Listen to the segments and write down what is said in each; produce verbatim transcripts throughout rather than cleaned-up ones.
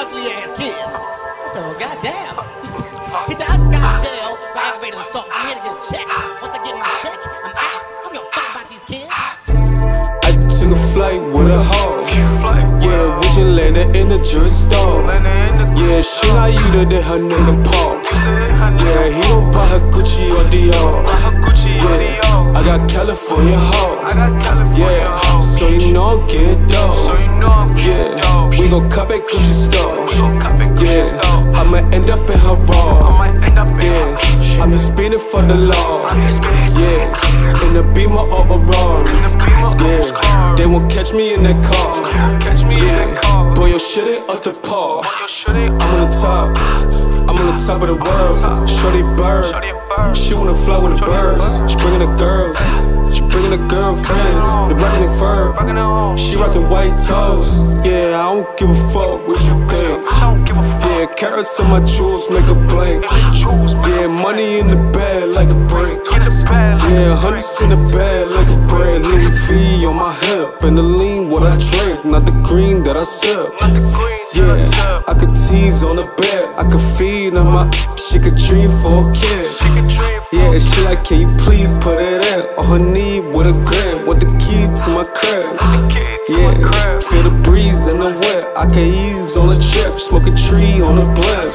ugly ass kids. I said, well, goddamn. He said, he said, I just got out of jail for aggravated assault. I'm here to get a check. Once I get my check, I'm out. I don't give a fuck about these kids. I took a flight with a hoe. Yeah, we just landed in the jewelry store. Yeah, she not you to did her nigga Paul. Yeah, he don't buy her Gucci or Dior. Yeah, I got California hoe. Yeah, so you know I'm getting dope. Yeah, we gon' cut back Gucci store. Yeah, I'ma end up in her raw. Yeah, I'm just speeding for the law. Yeah, in the Beamer or a Rari. Yeah, they won't catch me in that car. Yeah, boy, your shit ain't up to par. I'm on the top, I'm on the top of the world. Shorty bird, she wanna fly with the birds. She bringing the girls, she bringing the girlfriends. They rockin' it fur, she rockin' white toes. Yeah, I don't give a fuck what you think. Yeah, carrots on my jewels make a blink. Yeah, money in the bed like a break. Yeah, hundreds in the bed like a bread. Louis V on my hip, and the lean what I drink, not the green that I sip. Yeah, I could tease on the bed, I could feed on my. She could dream for a kid. Yeah, she like, can you please put it in? On her knee with a grin, with the key to my crib. Yeah, feel the breeze in the wind. I can ease on a trip, smoke a tree on a blimp.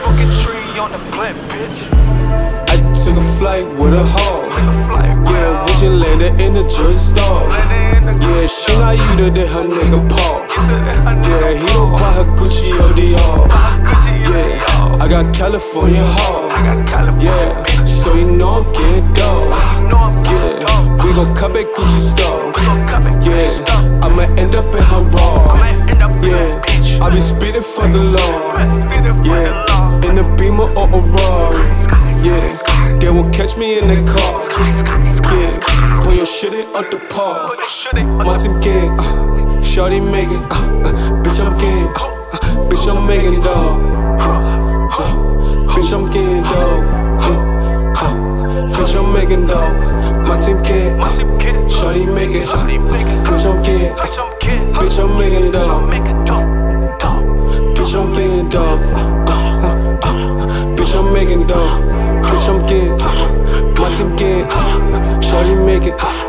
I took a flight with a hoe. Yeah, we just landed in the jewelry store. Yeah, she not you to did her nigga Paul. Yeah, he don't buy her Gucci or Dior. Yeah, I got California hoe. Yeah, so you know I'm getting dope. Yeah, we gon' cut back Gucci store. Yeah, I'ma end up in her raw. Yeah, I be speeding for the law. Yeah, in the Beamer or a Rari. Yeah, they won't catch me in the car. Yeah, boy, your shit ain't up to par. My team gang, uh, shawty making, uh, uh, bitch I'm getting, uh, uh, bitch I'm making dog. Uh, uh, bitch I'm getting dog. Yeah, uh, bitch I'm making dog. My team gang, uh, shawty making, uh, bitch I'm getting, uh, bitch I'm making dog. Bitch I'm getting dog. Uh, uh, uh, bitch I'm making dog. Bitch I'm getting, uh, my team getting, uh, shawty making, uh,